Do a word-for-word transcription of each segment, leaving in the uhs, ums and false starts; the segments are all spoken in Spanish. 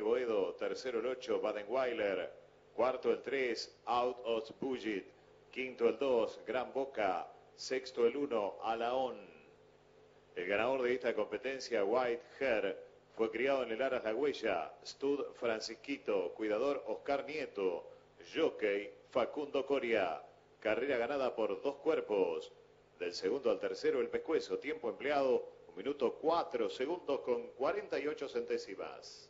Boedo. Tercero el ocho, Badenweiler. Cuarto el tres, Out of Budget. Quinto el dos, Gran Boca. Sexto el uno, Alaón. El ganador de esta competencia, White Hair, fue criado en el Aras La Huella. Stud Francisquito. Cuidador Oscar Nieto. Jockey Facundo Coria. Carrera ganada por dos cuerpos. Del segundo al tercero el pescuezo. Tiempo empleado, un minuto cuatro segundos con cuarenta y ocho centésimas.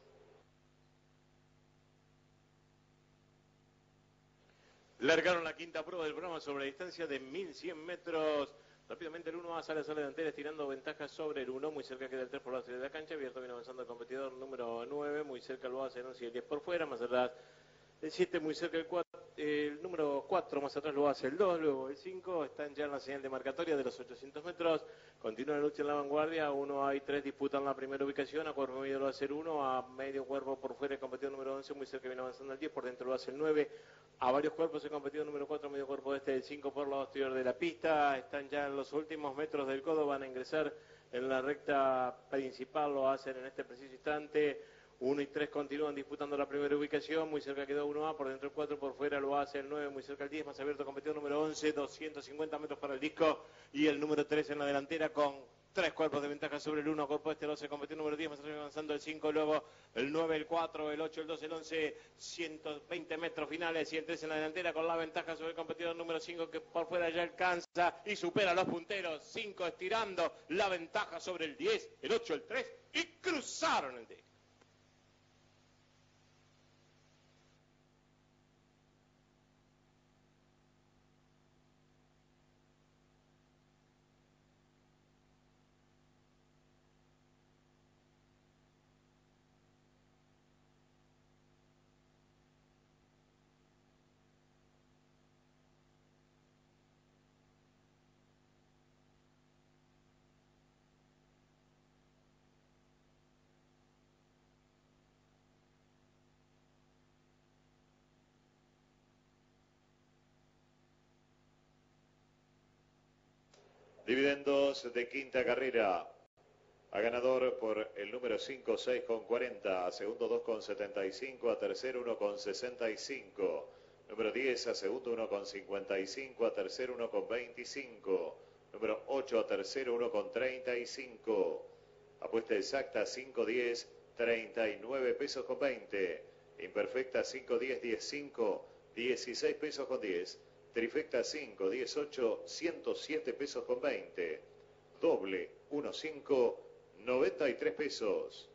Largaron la quinta prueba del programa sobre la distancia de mil cien metros. Rápidamente el uno va a salir a la delantera, estirando ventajas sobre el uno. Muy cerca queda el tres por la salida de la cancha. Abierto viene avanzando el competidor número nueve. Muy cerca lo hace el once y el diez por fuera. Más atrás el siete, muy cerca el cuatro. El número cuatro, más atrás lo hace el dos, luego el cinco. Están ya en la señal de marcatoria de los ochocientos metros. Continúa la lucha en la vanguardia. Uno hay tres, disputan la primera ubicación. A cuerpo medio lo hace el uno. A medio cuerpo por fuera el competidor número once. Muy cerca viene avanzando el diez. Por dentro lo hace el nueve. A varios cuerpos el competidor número cuatro. Medio cuerpo este el cinco por lado exterior de la pista. Están ya en los últimos metros del codo. Van a ingresar en la recta principal. Lo hacen en este preciso instante. uno y tres continúan disputando la primera ubicación. Muy cerca quedó uno A, por dentro el cuatro, por fuera lo hace el nueve, muy cerca el diez, más abierto competidor número once, doscientos cincuenta metros para el disco. Y el número tres en la delantera con tres cuerpos de ventaja sobre el uno. Cuerpo este, el doce, competidor número diez, más arriba avanzando el cinco, luego el nueve, el cuatro, el ocho, el doce, el once, ciento veinte metros finales. Y el tres en la delantera con la ventaja sobre el competidor número cinco, que por fuera ya alcanza y supera a los punteros. cinco estirando la ventaja sobre el diez, el ocho, el tres y cruzaron el diez. Dividendos de quinta carrera. A ganador por el número cinco, seis con cuarenta. A segundo dos con setenta y cinco. A tercero uno con sesenta y cinco. Número diez a segundo uno con cincuenta y cinco. A tercero uno con veinticinco. Número ocho a tercero uno con treinta y cinco. Apuesta exacta cinco, diez, treinta y nueve pesos con veinte. Imperfecta cinco, diez, diez, cinco, dieciséis pesos con diez. Trifecta cinco, diez, ocho, ciento siete pesos con veinte. Doble uno, cinco, noventa y tres pesos.